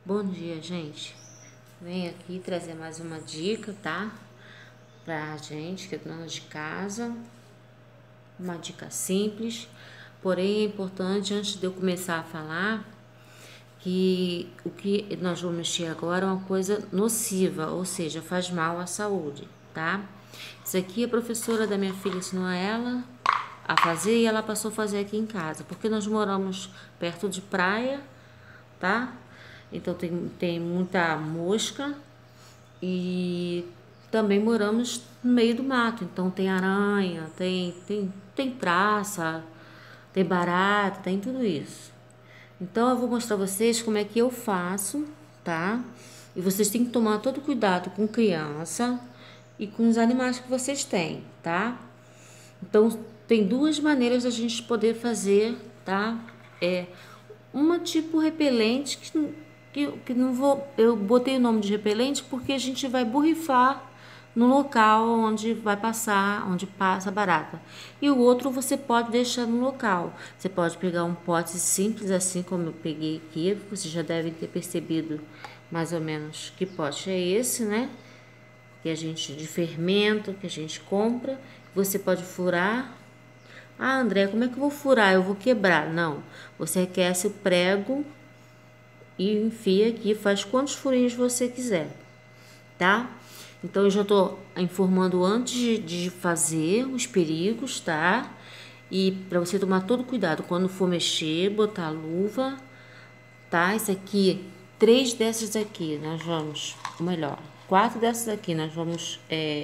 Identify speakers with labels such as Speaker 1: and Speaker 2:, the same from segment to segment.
Speaker 1: Bom dia, gente. Venho aqui trazer mais uma dica, tá? Pra gente que é dona de casa. Uma dica simples, porém é importante, antes de eu começar a falar, que o que nós vamos mexer agora é uma coisa nociva, ou seja, faz mal à saúde, tá? Isso aqui a professora da minha filha ensinou a ela a fazer e ela passou a fazer aqui em casa, porque nós moramos perto de praia, tá? Então tem muita mosca e também moramos no meio do mato, então tem aranha, tem praça, tem barata, tem tudo isso. Então eu vou mostrar a vocês como é que eu faço, tá? E vocês têm que tomar todo cuidado com criança e com os animais que vocês têm, tá? Então tem duas maneiras da gente poder fazer, tá? Uma tipo repelente que não vou. Eu botei o nome de repelente porque a gente vai borrifar no local onde vai passar, onde passa a barata. E o outro você pode deixar no local. Você pode pegar um pote simples, assim como eu peguei aqui. Vocês já devem ter percebido mais ou menos que pote é esse, né? Que a gente de fermento que a gente compra. Você pode furar. Ah, André, como é que eu vou furar? Eu vou quebrar. Não. Você aquece o prego e enfia aqui, faz quantos furinhos você quiser, tá? Então eu já tô informando antes de fazer os perigos, tá? E para você tomar todo cuidado quando for mexer, botar a luva, tá? Isso aqui, 3 dessas aqui, nós vamos, ou melhor, 4 dessas aqui, nós vamos,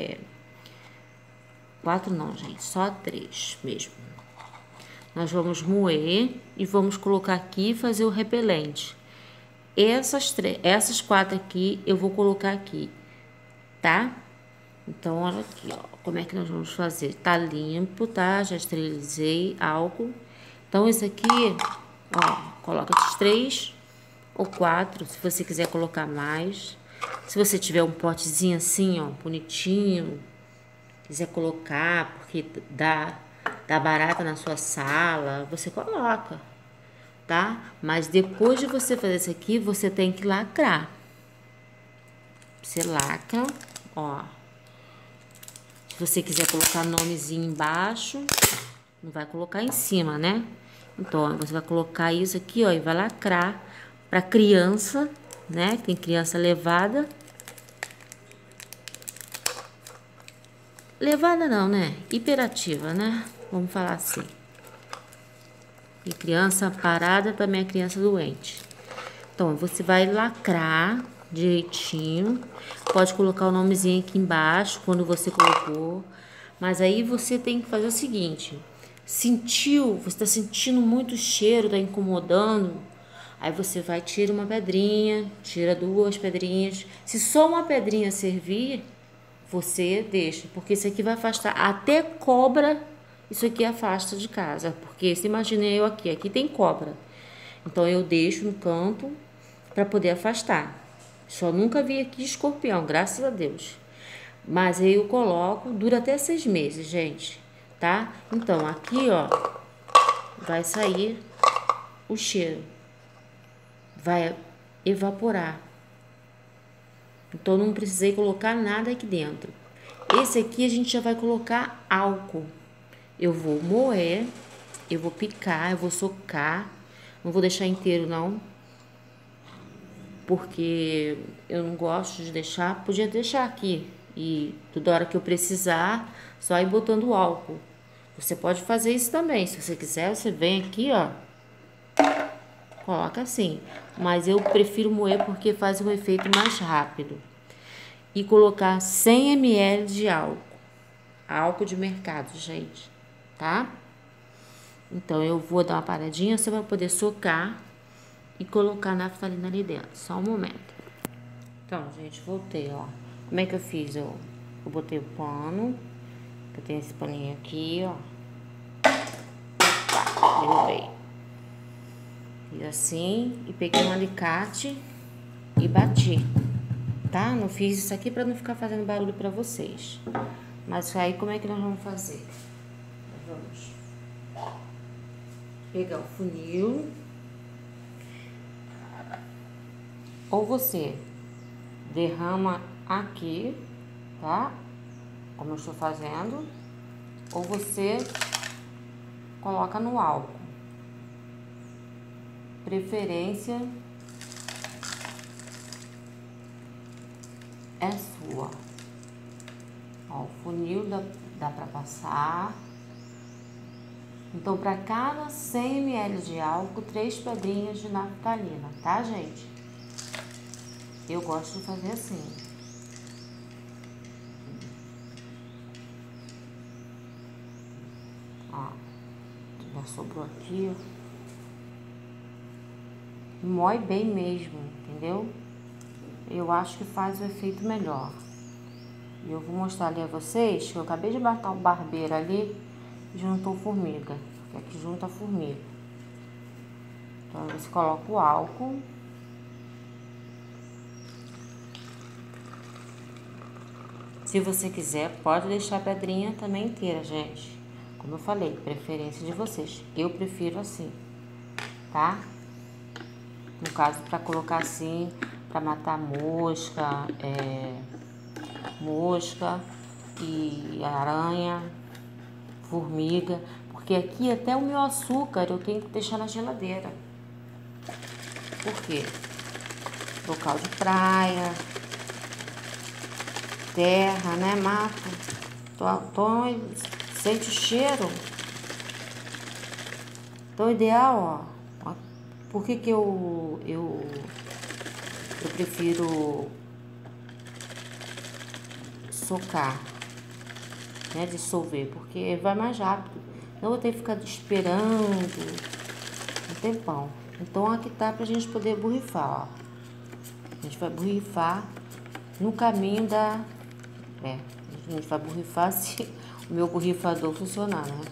Speaker 1: 4 não, gente, só 3 mesmo. Nós vamos moer e vamos colocar aqui e fazer o repelente. Essas 4 aqui eu vou colocar aqui, tá? Então, olha aqui, ó, como é que nós vamos fazer. Tá limpo, tá? Já esterilizei álcool. Então, esse aqui, ó, coloca de 3 ou 4, se você quiser colocar mais. Se você tiver um potezinho assim, ó, bonitinho, quiser colocar, porque dá barata na sua sala, você coloca, tá? Mas depois de você fazer isso aqui, você tem que lacrar. Você lacra, ó. Se você quiser colocar nomezinho embaixo, não vai colocar em cima, né? Então, ó, você vai colocar isso aqui, ó, e vai lacrar para criança, né? Tem criança levada. Levada não, né? Hiperativa, né? Vamos falar assim. E criança parada também é criança doente. Então, você vai lacrar direitinho. Pode colocar o nomezinho aqui embaixo quando você colocou. Mas aí você tem que fazer o seguinte: sentiu, você está sentindo muito cheiro, está incomodando. Aí você vai, tira uma pedrinha, tira 2 pedrinhas. Se só uma pedrinha servir, você deixa, porque isso aqui vai afastar até cobra. Isso aqui afasta de casa, porque se imaginei eu aqui tem cobra. Então eu deixo no canto para poder afastar. Só nunca vi aqui escorpião, graças a Deus. Mas aí eu coloco, dura até 6 meses, gente, tá? Então aqui, ó, vai sair o cheiro, vai evaporar. Então não precisei colocar nada aqui dentro. Esse aqui a gente já vai colocar álcool. Eu vou moer, eu vou picar, eu vou socar. Não vou deixar inteiro não, porque eu não gosto de deixar. Podia deixar aqui e toda hora que eu precisar, só ir botando o álcool. Você pode fazer isso também, se você quiser, você vem aqui, ó, coloca assim. Mas eu prefiro moer porque faz um efeito mais rápido. E colocar 100 ml de álcool. Álcool de mercado, gente, tá? Então, eu vou dar uma paradinha, você vai poder socar e colocar a naftalina ali dentro. Só um momento. Então, gente, voltei, ó. Como é que eu fiz? Eu botei o pano. Eu tenho esse paninho aqui, ó. Tá, derrubei. Fiz assim e peguei um alicate e bati, tá? Não fiz isso aqui pra não ficar fazendo barulho pra vocês. Mas aí, como é que nós vamos fazer? Nós vamos pegar o funil. Ou você derrama aqui, tá? Como eu estou fazendo. Ou você coloca no álcool. Preferência é sua. Ó, o funil dá pra passar. Então, para cada 100 ml de álcool, 3 pedrinhas de naftalina, tá, gente? Eu gosto de fazer assim. Ó, já sobrou aqui, ó. Moe bem mesmo, entendeu? Eu acho que faz o efeito melhor. E eu vou mostrar ali a vocês que eu acabei de botar o barbeiro ali e juntou formiga. Porque aqui junta a formiga. Então, você coloca o álcool. Se você quiser, pode deixar a pedrinha também inteira, gente. Como eu falei, preferência de vocês. Eu prefiro assim, tá? No caso, para colocar assim, para matar mosca, mosca e aranha, formiga. Porque aqui até o meu açúcar eu tenho que deixar na geladeira. Por quê? Local de praia, terra, né, mato. Sente o cheiro. Então, o ideal, ó. Por que eu prefiro socar, né, dissolver? Porque vai mais rápido. Não vou ter que ficar esperando um tempão. Então, aqui tá pra gente poder borrifar, ó. A gente vai borrifar no caminho da... a gente vai borrifar se o meu borrifador funcionar, né?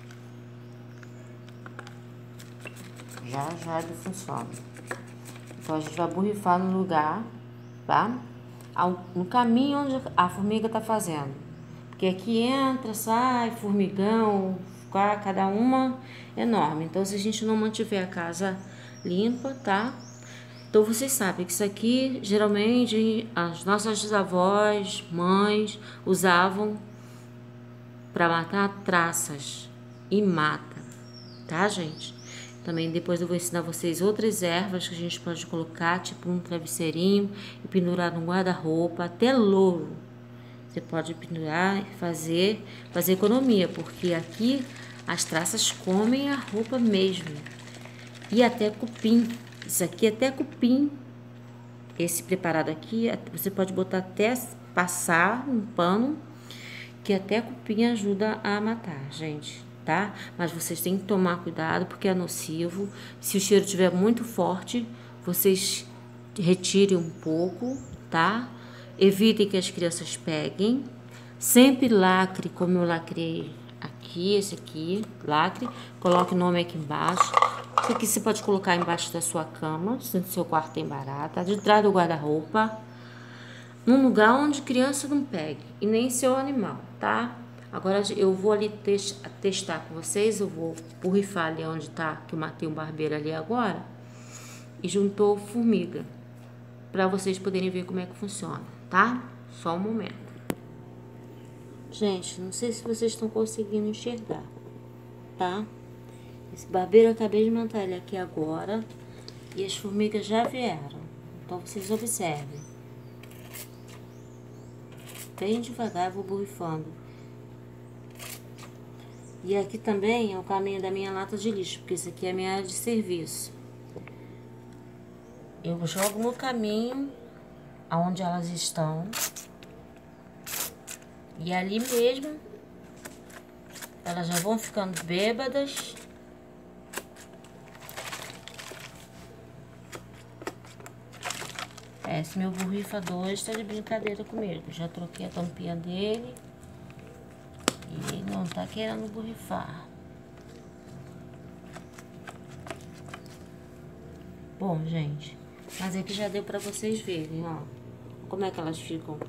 Speaker 1: Já ele funciona. Então, a gente vai borrifar no lugar, tá? No caminho onde a formiga tá fazendo. Porque aqui entra, sai, formigão, cada uma enorme. Então, se a gente não mantiver a casa limpa, tá? Então, vocês sabem que isso aqui, geralmente, as nossas avós, mães, usavam para matar traças. E mata, tá, gente? Também depois eu vou ensinar vocês outras ervas que a gente pode colocar, tipo um travesseirinho e pendurar no guarda-roupa, até louro. Você pode pendurar e fazer economia, porque aqui as traças comem a roupa mesmo. E até cupim. Isso aqui é até cupim. Esse preparado aqui, você pode botar até passar um pano, que até cupim ajuda a matar, gente, tá? Mas vocês têm que tomar cuidado, porque é nocivo. Se o cheiro estiver muito forte, vocês retirem um pouco, tá? Evitem que as crianças peguem. Sempre lacre, como eu lacrei aqui, esse aqui, lacre. Coloque o nome aqui embaixo. Isso aqui você pode colocar embaixo da sua cama, se no seu quarto tem barata, de trás do guarda-roupa, num lugar onde criança não pegue, e nem seu animal, tá? Agora eu vou ali testar com vocês, eu vou borrifar ali onde tá, que eu matei um barbeiro ali agora, e juntou formiga, pra vocês poderem ver como é que funciona, tá? Só um momento. Gente, não sei se vocês estão conseguindo enxergar, tá? Esse barbeiro eu acabei de matar ele aqui agora, e as formigas já vieram, então vocês observem. Bem devagar, vou borrifando. E aqui também é o caminho da minha lata de lixo, porque isso aqui é a minha área de serviço. Eu jogo no caminho aonde elas estão. E ali mesmo, elas já vão ficando bêbadas. Esse meu borrifador está de brincadeira comigo. Já troquei a tampinha dele. E ele não tá querendo borrifar. Bom, gente, mas aqui já deu pra vocês verem, ó. Como é que elas ficam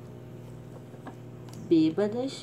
Speaker 1: bêbadas.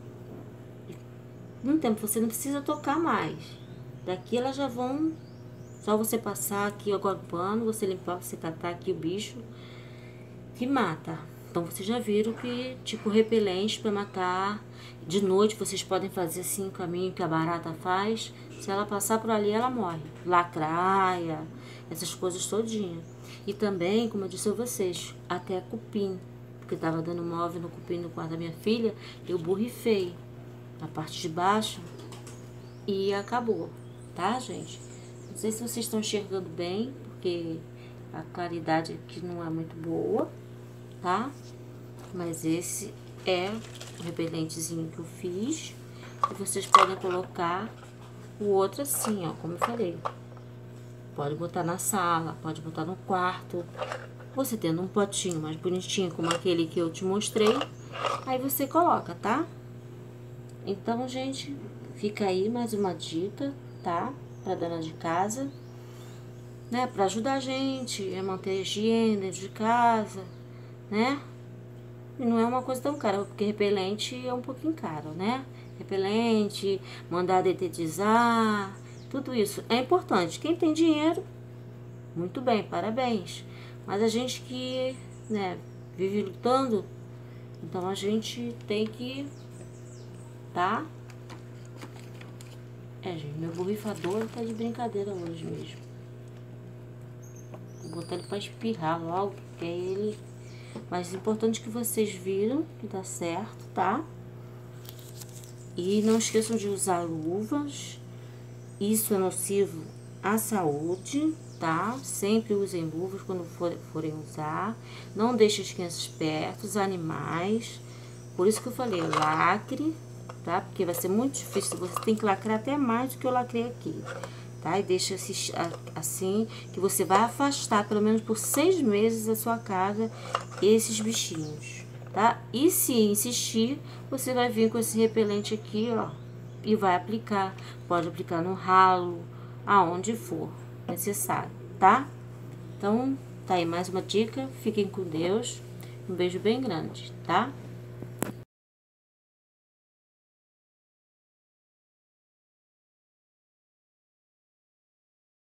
Speaker 1: No tempo você não precisa tocar mais. Daqui elas já vão Só você passar aqui agora o pano, você limpar, você catar aqui o bicho que mata. Então, vocês já viram que, tipo, repelente para matar. De noite, vocês podem fazer assim o caminho que a barata faz. Se ela passar por ali, ela morre. Lacraia, essas coisas todinha. E também, como eu disse a vocês, até cupim. Porque tava dando move no cupim no quarto da minha filha, eu borrifei a parte de baixo e acabou, tá, gente? Não sei se vocês estão enxergando bem, porque a claridade aqui não é muito boa, tá? Mas esse é o repelentezinho que eu fiz. E vocês podem colocar o outro assim, ó, como eu falei. Pode botar na sala, pode botar no quarto. Você tendo um potinho mais bonitinho, como aquele que eu te mostrei, aí você coloca, tá? Então, gente, fica aí mais uma dica, tá? Pra dona de casa, né? Pra ajudar a gente a manter a higiene dentro de casa, né? E não é uma coisa tão cara, porque repelente é um pouquinho caro, né? Repelente, mandar detetizar, tudo isso é importante. Quem tem dinheiro, muito bem, parabéns. Mas a gente que, né, vive lutando, então a gente tem que, tá? Gente, meu borrifador tá de brincadeira hoje mesmo. Vou botar ele pra espirrar logo, porque ele... Mas é importante que vocês viram que dá certo, tá? E não esqueçam de usar luvas. Isso é nocivo à saúde, tá? Sempre usem luvas quando forem usar. Não deixem as crianças perto, os animais. Por isso que eu falei, lacre, tá? Porque vai ser muito difícil, você tem que lacrar até mais do que eu lacrei aqui, tá? E deixa assim, que você vai afastar pelo menos por 6 meses da sua casa esses bichinhos, tá? E se insistir, você vai vir com esse repelente aqui, ó, e vai aplicar. Pode aplicar no ralo, aonde for necessário, tá? Então, tá aí mais uma dica. Fiquem com Deus. Um beijo bem grande, tá?